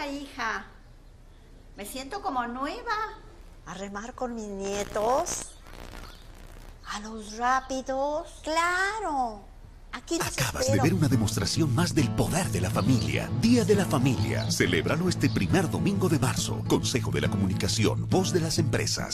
Hola, hija. Me siento como nueva. ¿A remar con mis nietos? ¿A los rápidos? ¡Claro! Aquí los Acabas de espero. ver una demostración más del poder de la familia. Día de la Familia. Celébralo este primer domingo de marzo. Consejo de la Comunicación, voz de las empresas.